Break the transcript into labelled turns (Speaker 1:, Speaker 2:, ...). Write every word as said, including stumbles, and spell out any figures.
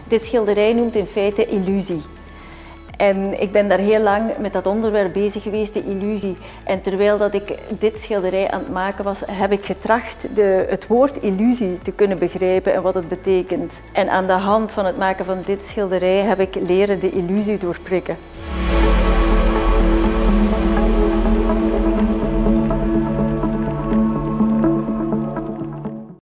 Speaker 1: Dit schilderij noemt in feite illusie. En ik ben daar heel lang met dat onderwerp bezig geweest, de illusie. En terwijl dat ik dit schilderij aan het maken was, heb ik getracht de, het woord illusie te kunnen begrijpen en wat het betekent. En aan de hand van het maken van dit schilderij heb ik leren de illusie doorprikken.